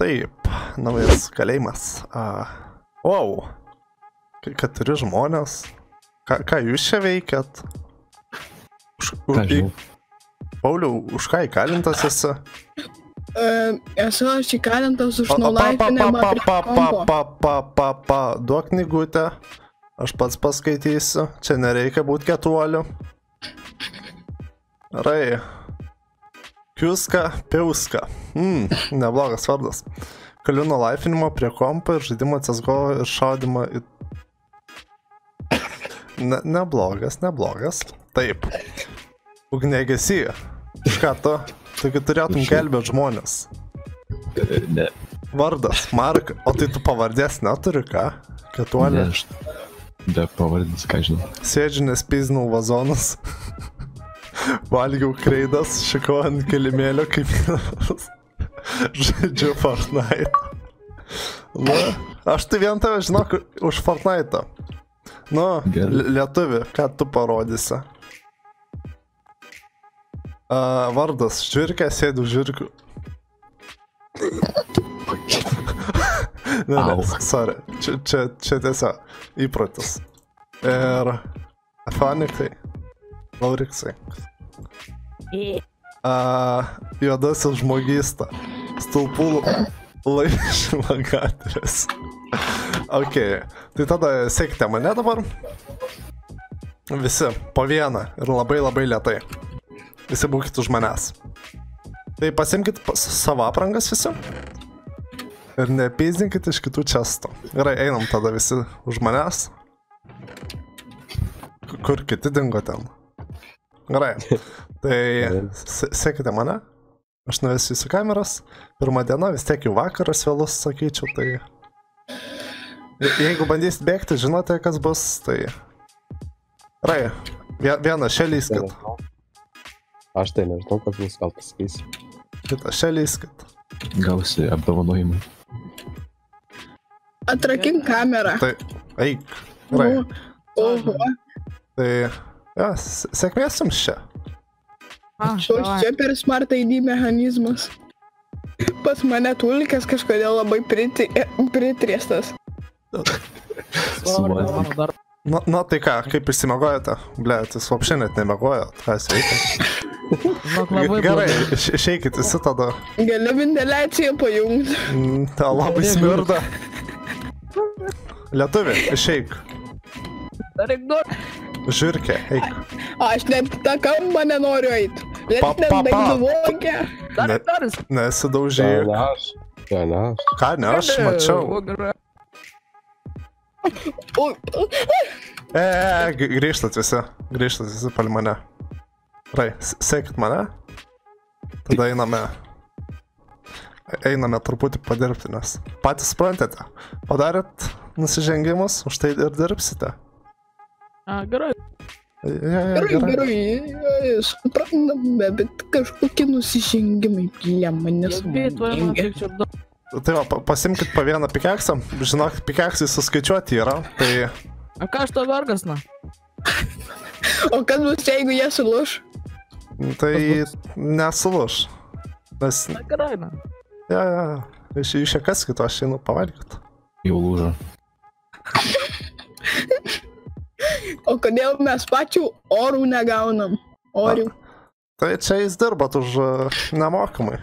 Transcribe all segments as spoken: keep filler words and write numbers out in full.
Taip, naujas kalėjimas. Uh, wow. Keturi žmonės. Ką, ką jūs čia veikiat? Už, Ką žinau? Pauliau, už ką įkalintas esi? Uh, esu aš įkalintas už nulaifinimą prie kompo. Pa, pa, pa, pa, duok knygutę. Aš pats paskaitysiu. Čia nereikia būti ketuoliu. Rai. Kiuska, Piauska. Mm, neblogas vardas. Kaliu nulaifinimą prie kompo ir žaidimą C S G O ir šaudimą į... Ne, neblogas, neblogas. Taip. Ugniagesy. Ką tu? Taigi turėtum gelbėt žmonės. Ne. Vardas, Mark. O tai tu pavardės neturi, ką? Ketuolė. Ne, aš be pavardės, ką žinau. Sėdžiu, nespizinau vazonus. Valgiau kreidas, šikau ant kilimėlio kaip vienas. Žaidžiu Fortnite. Nu, aš tai vien tave žinok už Fortnite. Nu, lietuvi, ką tu parodysi? Uh, vardas, žvirkė, sėdu žvirkiu. Ne, ne, sorry. Čia, čia, čia tiesiog įprotis. Ir Afanikai, Lauriksai. Uh, juodasis žmogysta. Stulpų laišyma gatvės. Ok, tai tada sekite mane dabar. Visi, po vieną ir labai labai lėtai. Visi būkit už manęs. Tai pasimkit savo aprangas visi. Ir nepizdinkit iš kitų čestų. Gerai, einam tada visi už manęs. Kur kiti dingo ten? Gerai. Tai sekite mane. Aš nuvesiu jūsų kameras. Pirmą dieną, vis tiek jau vakaras vėlus, sakyčiau, tai... Jeigu bandysit bėgti, žinote, kas bus, tai... Gerai, vieną šelyskit. Aš tai nežinau, kas bus, gal pasakysiu. Kitą šelyskit. Gausi apdovanojimą. Atrakink kamerą. Tai, eik. Gerai. Oho. Tai, ja, sėkmės jums čia. O čia per Smart I D mechanizmas. Pas mane tulkės kažkodėl labai pritriestas. Na, na tai ką, kaip išsimegojate? Ble, jūs vapšė net nemegojot, ką jūs veikia? Gerai, išeikit visi tada. Gali ventiliaciją pajungti. Ta labai smirda. Lietuvi, išeik. Žirkė, eik. Aš net tą kampą nenoriu eiti. Pa, pa, pa. Nesidaužyk. Ne aš. Ne aš. Ką, ne aš mačiau. E, grįžtat visi. Grįžtat visi pali mane. Rai, sekit mane. Tada einame. Einame truputį padirbti, nes patys suprantate. Padarėt nusižengimus, už tai ir dirbsite. A, gerai. Ja, ja, gerai, gerai. Suprantame, bet kažkokie nusižengimai plie manęs sumėgingi. Tai va, pasimkit po vieną pikeksą. Žinok, pikeksai suskaičiuoti yra, tai... A ką aš to vergas, na? O kas bus, jeigu jie sulūš? Tai nesulūš. Nes... Na gerai, na. Ja, ja, iš čia kas kito, aš einu pavalgyti. Jau lūžo. O kodėl mes pačių orų negaunam? Orių. Tai čia jūs dirbat už nemokamai.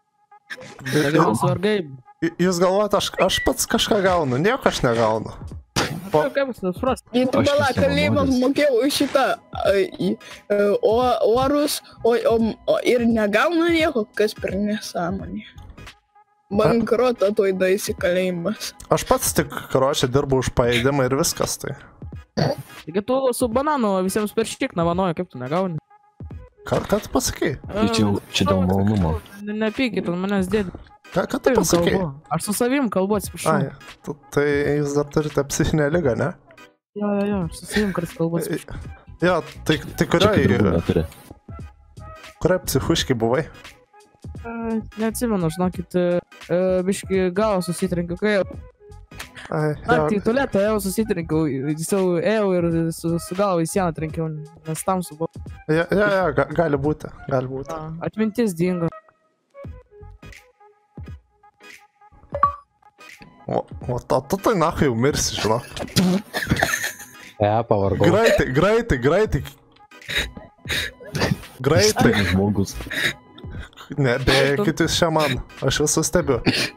Jūs galvojate, aš, aš pats kažką gaunu, nieko aš negaunu. Po... Kaip jūs nesuprast? Į tu bala kalėjimas mokėjau šitą o, orus o, o, o, ir negauna nieko, kas per nesąmonė. Bankrotą tuoj daisi kalėjimas. Aš pats tik, karočią, dirbu už paėdimą ir viskas tai. Taigi tu su bananu visiems per štik navanoja, kaip tu negauni? Ką, ką tu pasakai? Čia, čia dėl malonumo. Nepykit ant manęs dėdį. Ką, ką tu pasakai? Aš su savim kalbu, atsiprašau. Ai, tai jūs dar turite psichinę ligą, ne? Jo, jo, jo, aš su savim kartais kalbu, atsiprašau. Jo, tai, tai kurioj... Kurioj psichuškai buvai? Neatsimenu, žinokit, biški gal susitrenkiu, kai jau... Naktį į tualetą ėjau, susitrenkiau, jau ėjau ir su, su galva į sieną trenkiau, nes tamsu buvo. Ja, ja, ja, ga, gali būti, gali būti. Atmintis dingo. O, o to, tu tai nahui jau mirsi, žinok. E, pavargau. Greitai, greitai, greitai. Greitai. Žmogus. Ne, bėkit jūs čia man, aš visus stebiu.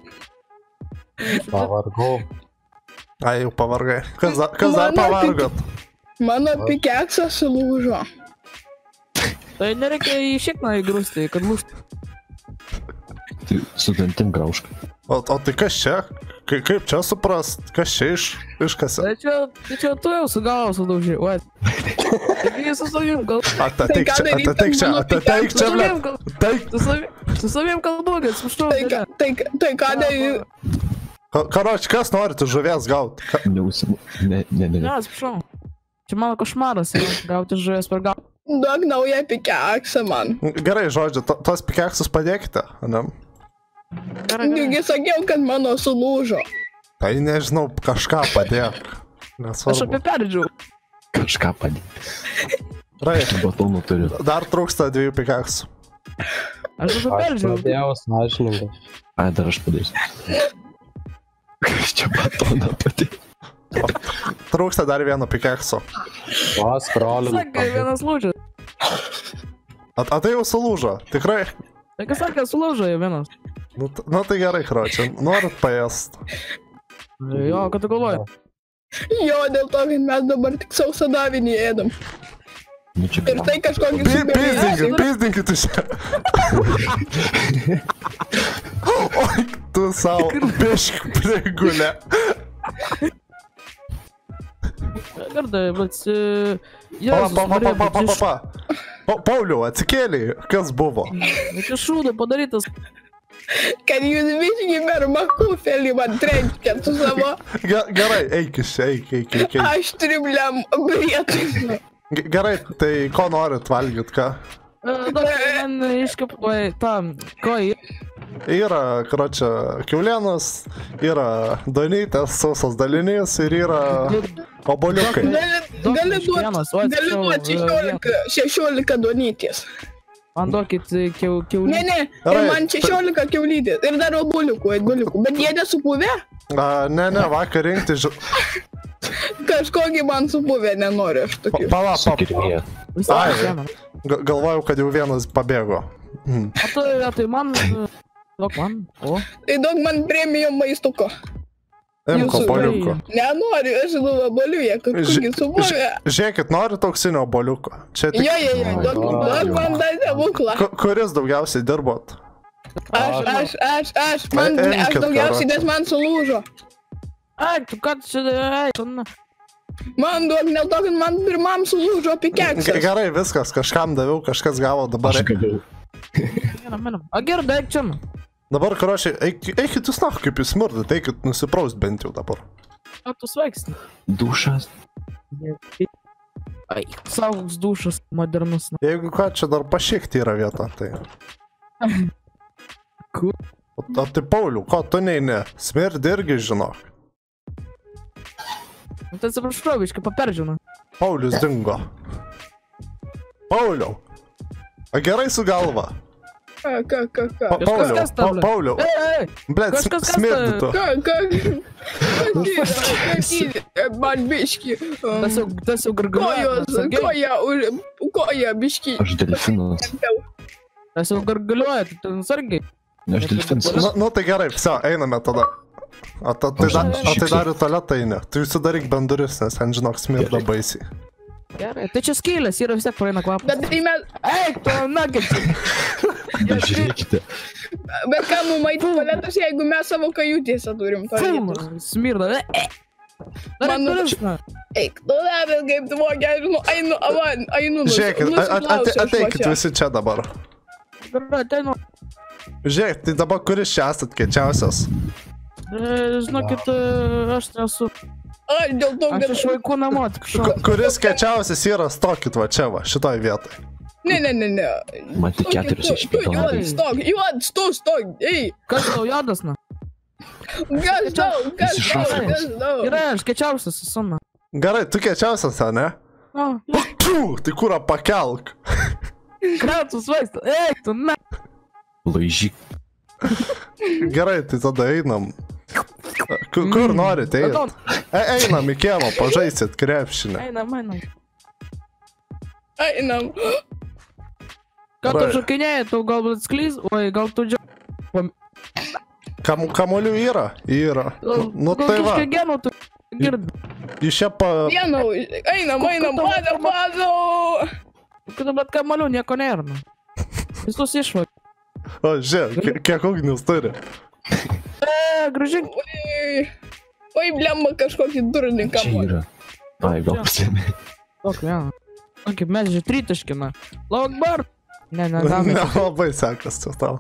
Pavargau. Ai, jau pavargai. Kas, da, kas dar Mano pavargot? Mano pikeksas sulūžo. Tai nereikia į šikną įgrūsti, kad lūžtų. Tai su dantim graužk. O, o tai kas čia? Ka, kaip čia suprast? Kas čia iš, iškasi? Tai čia, tai čia tu jau su galva sudaužai, oi. Taigi su savim gal... Ateik čia, ateik čia, ateik čia, ble. Ateik. Su savim, su savim kalbu, kad suštau. Tai, ką- tai, tai ką daryti? Karoči, kas norite žuvies gauti? Ka... Neusim... Ne, ne, ne. Ne, atsiprašau. Čia mano košmaras yra gauti žuvies per galvą. Duok naują pikeksą man. Gerai, žodžiu, to, tos pikeksus padėkite, ne? Gerai, gerai. Taigi sakiau, kad mano sulūžo. Tai nežinau, kažką padėk. Aš Nesvarbu. apie perdžiau. Kažką padėti. Rai, Batonų turiu. dar trūksta dviejų pikeksų. Aš apie Aš perdžiau. pradėjau sąžininkai. Ai, dar aš padėsiu. Kas čia batoną padėti? Trūksta dar vieno pikekso. O, scrollinu. Sakai, vienas lūžis. A, a tai jau sulūžo, tikrai? Tai kas sakė, sulaužo jau vienas. Nu, t- nu tai gerai, Kročiai, norit paėst. Jo, kad tu galvoji. Jo, dėl to, kad mes dabar tik sausą davinį ėdam. Nu čia Ir tai kažkokį Pizdinkit, pizdinkit iš čia. Oi, tu savo bišk prigulė. Gardai, bet... Pa, pa, pa, pa, pa, pa, pa, pa. Pa, Pauliau, atsikėlė, kas buvo? Čia šūdo padarytas. Kad jūs biški per makufelį man trenkėt su savo Ge, gerai, eik iš čia, eik, eik, eik, eik. aštribliam brietui. Ge- Gerai, tai ko norit valgyt, ką? Dabar man iškapuoja tam, ko į... Yra, kročia, kiaulienos, yra donytės, sausos dalinys ir yra oboliukai. Gali gali duot, Vienas, oi, gali atsiprašau, duot šešiolika, šešiolika donytės. Man duokit kiau, Ne, kiaulį. ne, ir Gerai. man šešiolika kiaulytės. Ir dar oboliukų, oboliukų. Bet jie nesupuvę? A, ne, ne, vakar rinkti, ži... Kažkokį man supuvę nenoriu aš Pa- tokių. Pala, pa, Sukirmėje. Visi Ai. pasiėmė. ga- galvojau, kad jau vienas pabėgo. Hmm. O tai, o tai man... Duok man. O. Tai daug man premium maistuko. Imko Jūsų oboliuko. Nenoriu, aš žinau obolių, jie kažkokį supuvę. Žiūrėkit, norit auksinio oboliuko. Čia tik... Jo, jo, jo, duok, duok man tą stebuklą. Ku- Kuris daugiausiai dirbot? Aš, aš, aš, aš, man, Ai, aš imkit, daugiausiai, karočią. nes man sulūžo. Ai, tu ką čia... Ai, tu... na. Man duok, dėl to, kad man pirmam sulūžo Ge- pikeksas. Gerai, viskas, kažkam daviau, kažkas gavo, dabar... Aš galiu. Vienam, vienam. A, gerai, eik čia. nu. Dabar, karočiai, eik, eikit jūs nach, kaip jūs smurdat, eikit nusipraust bent jau dabar. A, tu sveiksni. Dušas. Ai, saugus dušas, modernus. na. Jeigu ką, čia dar pašiekti yra vieta, tai... Kur? O, o tai Pauliau, ko tu neini? Smirdi irgi žinok. Nu, tai atsiprašau, biškai paperdžiau. Paulius dingo. Pauliau. A gerai su galva. Ką, ką, ką, ką. Pa, Pauliau, kas pa, tam, ble? Pauliau. Ei, ei, Blet, kažkas kas smirdi ta- tu. Ką, ką, ką, man biški. tas jau, tas jau gargaliuoja. Kojos, koja, už- koja biški. Aš delfinas. Tas jau gargaliuoja, tai ten sargiai. Aš delfinas. Nu, nu tai gerai, viso, einame tada. O, ta, tai, da, o tai dar į tualetą eini. Tai jūs sudaryk benduris, nes ten žinok smirda baisiai. Gerai, tai čia skylės yra vis tiek praeina kvapas. Bet tai mes, Eik, tu nagėčiai. Žiūrėkite. bet ką mum eit į tualetus, jeigu mes savo kajutėse turim tualetus. Filmą, smirda. E, e. Dar Man- duris, na. Eik, tu labės kaip tu moki, aš nu, einu, avan, einu, nus- Žiūrėkit, a- a- ate, nusiplausiu aš ateikit va čia. visi čia dabar. Gerai, ateinu. Žiūrėk, tai dabar kuris čia esat kiečiausias? E, Žinokit, e, aš nesu. Aš dėl to, Aš kad... iš vaikų namo, tik Ku- šau. Kuris kiečiausias yra, stokit va čia va, šitoj vietoj. Ne, ne, ne, ne. Man tik keturis iš Tu, juod, penkių. stok, juod, stok, stok, ei. Kas tau jadas, na? Kas tau, kas Visi tau, šašas. kas tau. Gerai, aš kečiausias esu, na. Gerai, tu kiečiausias, ar ne? Na, Čiū, tai kurą pakelk. kratus vaistas. Eik, tu, na. Laižyk. Gerai, tai tada einam. Kur, kur norite eit? E, einam į kiemą, pažaisit krepšinę. Einam, einam. Einam. Ką tu šokinėjai, tu galbūt atskleis, oi, gal tu džia... Kam, kamolių yra? Yra. Nu, nu tai va. Gal genų tu girdi. Iš čia pa... Vienu, einam, einam, padar, padau. Kada bet kamolių nieko nėra. Visus išvai. O, žiūrėk, kiek ugnis turi. Eee, gražink. Oi, oi, blemba kažkokį durninį Čia kamolį. yra. Ai, gal pasiėmė. Tokį, ja. Tokį mes žiūrė tritaškina. Lauk bar. Ne, ne, dame. Nelabai sekas čia tau.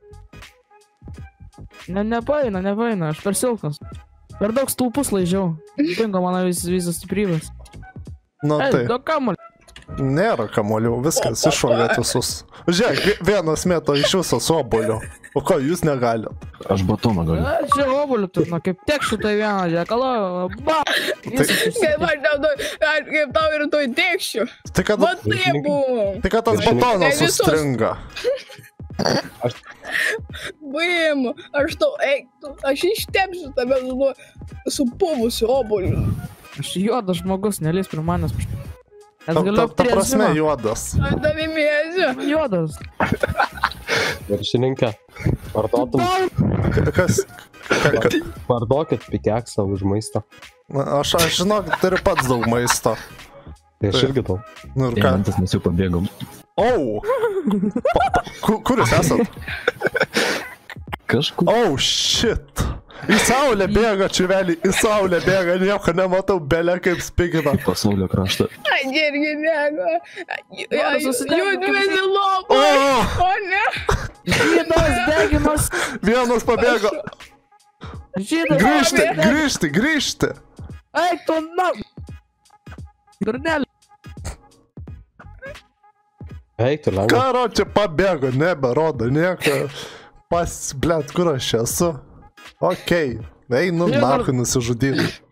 Ne, nepaina, nepaina, aš per silpnas. Per daug stulpus laižiau. Tinko mano vis, visas stiprybės. Nu Ei, tai, daug kamolių. nėra kamolių, viskas išvalėt visus. Žiūrėk, vienas mėto iš viso su obuoliu. O ko, jūs negalit? Aš batoną galiu. A, čia obuolių tu, nu kaip tekšiu tai vieną, dėkalo, ba. Kaip aš tau, aš kaip tau ir toj tekščiu. Tai kad, Va taip buvom. tai kad tas batonas sustringa. Bim, aš tau, eik, tu- aš ištepsiu tave su, su puvusiu obuoliu. Aš juodas žmogus, nelys prie manęs. Aš Ta, galiu ta, ta aptrėst prasme žinot. juodas. Aš tavį mėsiu. Juodas. Viršininkė, parduotum, Kas? Ka, ka, parduokit pikeksą už maistą. na, aš, aš žinok, turiu pats daug maisto. Tai aš irgi tau. Nu ir ką? Eimantas, mes jau pabėgom. Au! Pa, pa, ku, kur jūs esat? Kažkur. Oh, shit! Į saulę bėga, čiuvelį, į saulę bėga, nieko nematau, belė kaip spigina. Pasaulio kraštą. Aš irgi negu. susidegink, Jūs kaip- visi lopai. O! O ne? Žydas, degimas. Vienas pabėgo. Žydas. Grįžti, grįžti, grįžti. Eik tu, na. Durnelį. Eik, tu lengva. Karo čia pabėgo, neberodo nieko. Pas, blėt, kur aš esu? Okei, einu Niekur- nahui nusižudyti.